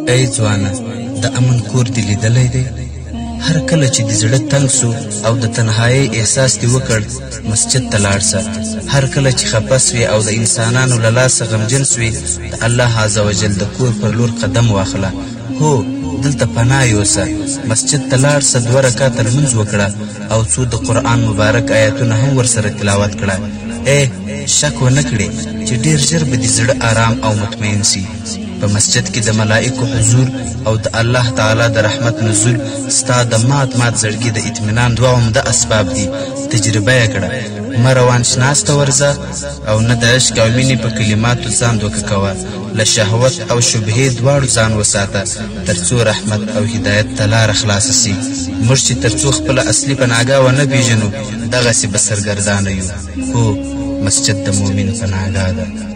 ای ځوانه د امن کور دې لیدلی دی؟ هر کله چې د زړه تنګ سو او د تنهایۍ احساس دې وکړ مسجد ته لاړ سه. هر کله چې خفه سوې او د انسانانو له لاسه غمجن سوې د الله عز وجل د کور پر لور قدم واخله. هو دلته پناه یوسه. مسجد ته لاړ سه، 2 رکعته لمونځ وکړه او څو د قرآن مبارک آیاتونه هم ورسره تلاوت کړه. شک ونه کړې چې ډېر ژر به دې زړه آرام او مطمئن سي. په مسجد کې د ملائکو حضور او د الله تعالی د رحمت نزول ستا د مات زړګي د اطمینان 2 عمده اسباب دي. تجربه یې کړه. مه روان شناس ته ورځه او نه د عشق او مینې په کلماتو ځان دوکه کوه. له شهوت او شبهې دواړو ځان وساته تر څو رحمت او هدایت ته لاره خلاصه سي. موږ چې تر څو خپله اصلي پناهګاه ونه پېژنو دغسې به سرګردانه یو. هو مسجد د مؤمن پناهګاه ده.